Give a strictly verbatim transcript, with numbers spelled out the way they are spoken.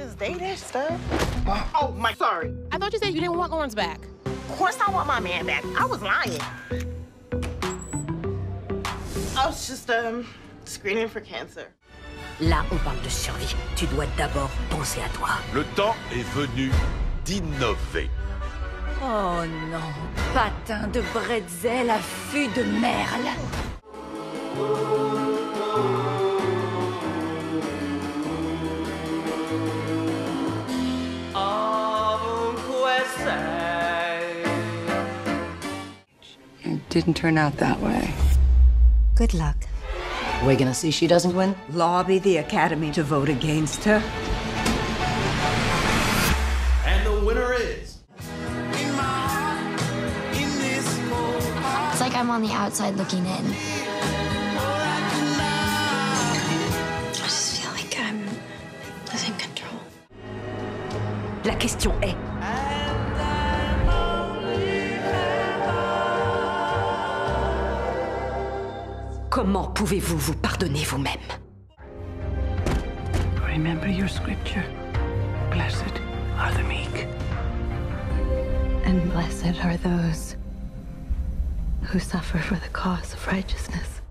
this dating stuff. Oh, my, sorry. I thought you said you didn't want Lawrence back. Of course I want my man back. I was lying. I was just, um, screening for cancer. Là, on parle de survie. Tu dois d'abord penser à toi. Le temps est venu d'innover. Oh non, patin de bretzel à fût de merle. It didn't turn out that way. Good luck. We're gonna see she doesn't win? Lobby the Academy to vote against her. And the winner is... It's like I'm on the outside looking in. I just feel like I'm losing control. La question est... Comment pouvez-vous vous pardonner vous-même? Remember your scripture. Blessed are the meek. And blessed are those who suffer for the cause of righteousness.